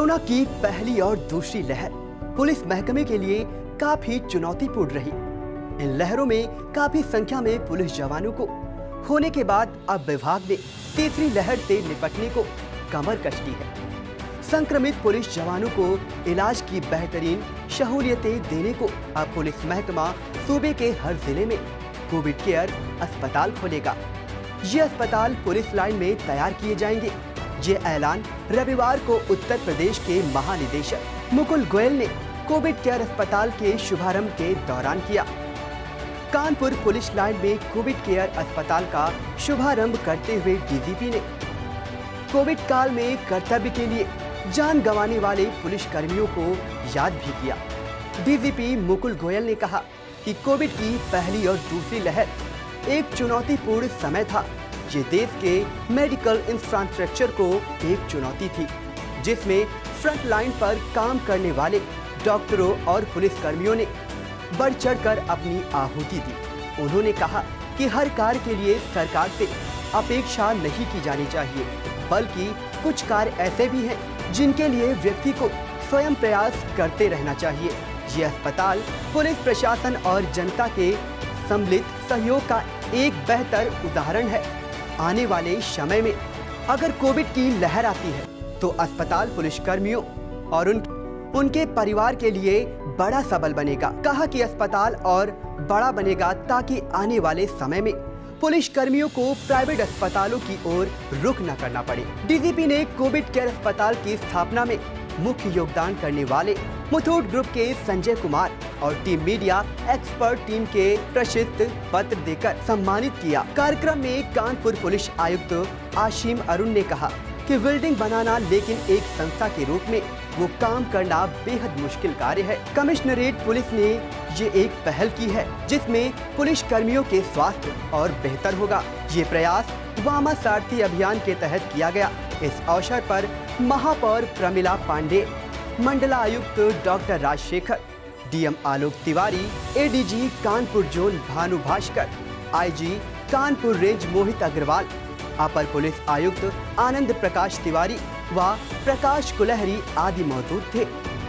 Corona की पहली और दूसरी लहर पुलिस महकमे के लिए काफी चुनौतीपूर्ण रही। इन लहरों में काफी संख्या में पुलिस जवानों को होने के बाद अब विभाग ने तीसरी लहर से निपटने को कमर कस ली है। संक्रमित पुलिस जवानों को इलाज की बेहतरीन सहूलियतें देने को अब पुलिस महकमा सूबे के हर जिले में कोविड केयर अस्पताल खोलेगा। ये अस्पताल पुलिस लाइन में तैयार किए जाएंगे। ये ऐलान रविवार को उत्तर प्रदेश के महानिदेशक मुकुल गोयल ने कोविड केयर अस्पताल के शुभारंभ के दौरान किया। कानपुर पुलिस लाइन में कोविड केयर अस्पताल का शुभारंभ करते हुए डीजीपी ने कोविड काल में कर्तव्य के लिए जान गंवाने वाले पुलिस कर्मियों को याद भी किया। डीजीपी मुकुल गोयल ने कहा कि कोविड की पहली और दूसरी लहर एक चुनौतीपूर्ण समय था। ये देश के मेडिकल इंफ्रास्ट्रक्चर को एक चुनौती थी, जिसमें फ्रंट लाइन पर काम करने वाले डॉक्टरों और पुलिस कर्मियों ने बढ़ चढ़कर अपनी आहुति दी। उन्होंने कहा कि हर कार्य के लिए सरकार से अपेक्षा नहीं की जानी चाहिए, बल्कि कुछ कार्य ऐसे भी हैं जिनके लिए व्यक्ति को स्वयं प्रयास करते रहना चाहिए। ये अस्पताल पुलिस प्रशासन और जनता के सम्मिलित सहयोग का एक बेहतर उदाहरण है। आने वाले समय में अगर कोविड की लहर आती है तो अस्पताल पुलिस कर्मियों और उनके परिवार के लिए बड़ा सबल बनेगा। कहा कि अस्पताल और बड़ा बनेगा ताकि आने वाले समय में पुलिस कर्मियों को प्राइवेट अस्पतालों की ओर रुख न करना पड़े। डीजीपी ने कोविड केयर अस्पताल की स्थापना में मुख्य योगदान करने वाले मुथूट ग्रुप के संजय कुमार और टीम मीडिया एक्सपर्ट टीम के प्रसिद्ध पत्र देकर सम्मानित किया। कार्यक्रम में कानपुर पुलिस आयुक्त आशीम अरुण ने कहा कि बिल्डिंग बनाना लेकिन एक संस्था के रूप में वो काम करना बेहद मुश्किल कार्य है। कमिश्नरेट पुलिस ने ये एक पहल की है जिसमें पुलिस कर्मियों के स्वास्थ्य और बेहतर होगा। ये प्रयास वामा सारथी अभियान के तहत किया गया। इस अवसर पर महापौर प्रमिला पांडे, मंडलायुक्त doctor Rajshekhar, DM Alok Tiwari, ADG Kanpur zone Bhanu Bhaskar, IG Kanpur range Mohit Agarwal, अपर पुलिस आयुक्त आनंद प्रकाश तिवारी व प्रकाश कुलहरी आदि मौजूद थे।